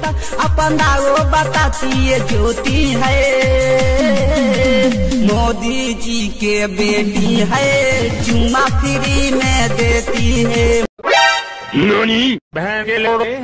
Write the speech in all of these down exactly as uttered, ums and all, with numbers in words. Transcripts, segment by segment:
होता, अपना वो बताती ये ज्योति है, मोदी जी के बेटी है, चुम्मा फ्री में देती है। नोनी बहन के लोड़े।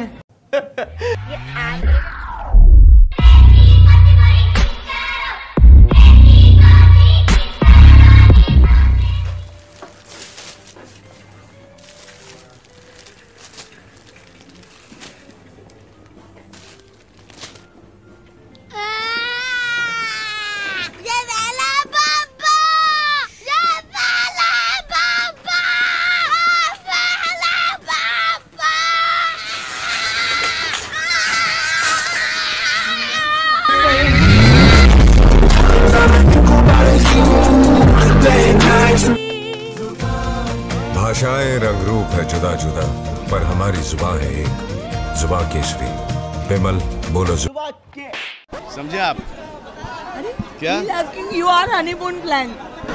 भाषाएं रंग रूप है जुदा जुदा, पर हमारी जुबान है एक, जुबान केसरी। विमल बोलो जुबान के। समझे आप? अरे क्या? You are honeymoon plan.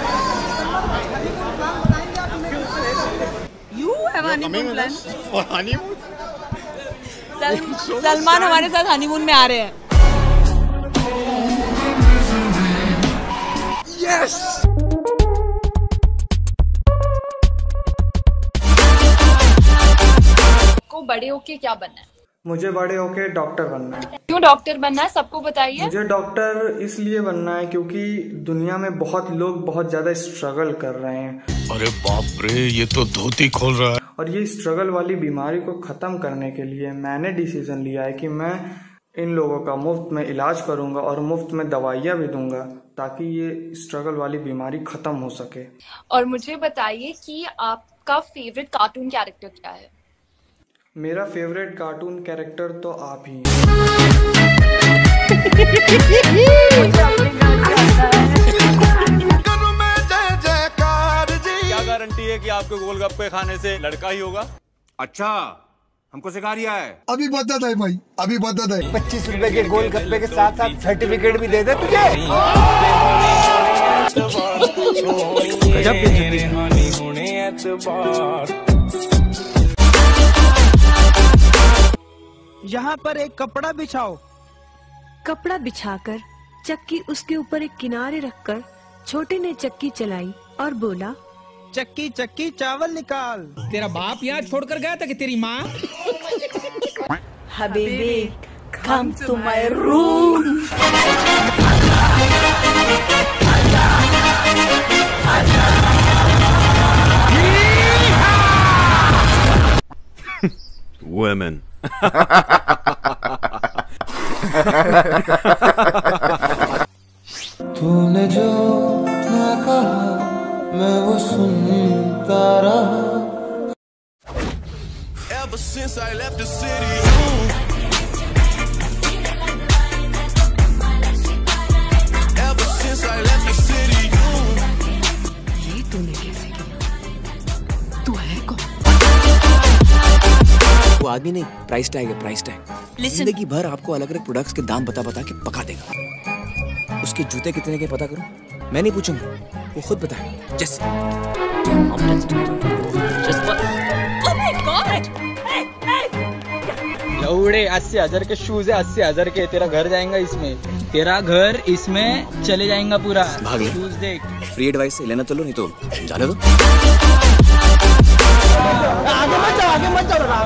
You have honeymoon plan और हनीमून? सलमान हमारे साथ हनीमून में आ रहे हैं। यस। को बड़े होके क्या बनना है? मुझे बड़े होके डॉक्टर बनना है। क्यों डॉक्टर बनना है, सबको बताइए। मुझे डॉक्टर इसलिए बनना है क्योंकि दुनिया में बहुत लोग बहुत ज्यादा स्ट्रगल कर रहे हैं। अरे बाप रे, ये तो धोती खोल रहा है। और ये स्ट्रगल वाली बीमारी को खत्म करने के लिए मैंने डिसीजन लिया है कि मैं इन लोगों का मुफ्त में इलाज करूंगा और मुफ्त में दवाइयाँ भी दूंगा, ताकि ये स्ट्रगल वाली बीमारी खत्म हो सके। और मुझे बताइए कि आपका फेवरेट कार्टून कैरेक्टर क्या है? मेरा फेवरेट कार्टून कैरेक्टर तो आप ही हैं। क्या गारंटी है कि आपको गोलगप्पे खाने से लड़का ही होगा? अच्छा, हमको सिखा रिया है। अभी बता है भाई, अभी बता है। पच्चीस रुपए के गोलगप्पे के साथ साथ सर्टिफिकेट भी दे दे तुझे। यहाँ पर एक कपड़ा बिछाओ। कपड़ा बिछाकर चक्की उसके ऊपर एक किनारे रखकर छोटे ने चक्की चलाई और बोला, चक्की चक्की चावल निकाल। तेरा बाप यहाँ छोड़कर गया था कि तेरी माँ? Habibi, come to my room। Women। तूने जो ना कहा मैं वो सुनता रहा। Ever since I left the city, ever since I left the city, ये तूने कैसे किया? तू है कौन? वो आदमी नहीं, प्राइस टैग है, प्राइस टैग। जिंदगी भर आपको अलग अलग प्रोडक्ट्स के दाम बता बता के पका देगा। उसके जूते कितने के पता करो, मैं नहीं पूछूंगा, वो खुद बताएगा। जैसे लौड़े, अस्सी हजार के शूज है, अस्सी हजार के। तेरा घर जाएगा इसमें, तेरा घर इसमें चले जाएगा पूरा। भाग ले। शूज देख। फ्री एडवाइस से लेना तो लो, नहीं तो जाने दो। आगे मत जाओ, आगे मत जाओ।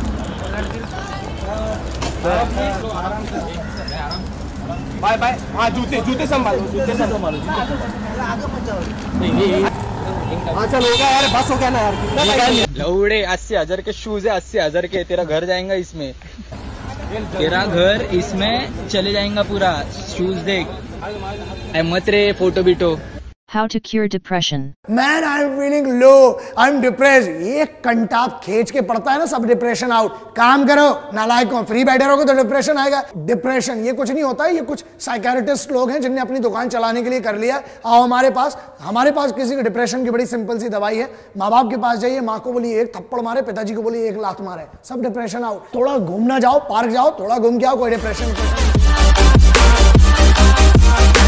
Bye bye. हाँ, जूते जूते संभालो, जूते संभालो। आगे मत जाओ। हाँ चल, हो गया यार, बस हो गया ना यार। लौड़े, अस्सी हजार के शूज है, अस्सी हजार के। तेरा घर जाएगा इसमें, तेरा घर इसमें चले जाएगा पूरा। शूज देख। मत रे फोटो बीटो। How to cure depression? Man, I'm feeling low. I'm depressed. ये कंटाप खींच के पड़ता है ना, सब डिप्रेशन आउट। काम करो नालायकों, फ्री बैठे रहोगे तो डिप्रेशन आएगा। डिप्रेशन ये कुछ नहीं होता है, ये कुछ साइकेट्रिस्ट लोग हैं जिनने अपनी दुकान चलाने के लिए कर लिया। आओ हमारे पास, हमारे पास किसी के डिप्रेशन की बड़ी सिंपल सी दवाई है। माँ बाप के पास जाइए, माँ को बोलिए एक थप्पड़ मारे, पिताजी को बोलिए एक लात मारे, सब डिप्रेशन आउट। थोड़ा घूमना जाओ, पार्क जाओ, थोड़ा घूम के आओ, कोई डिप्रेशन।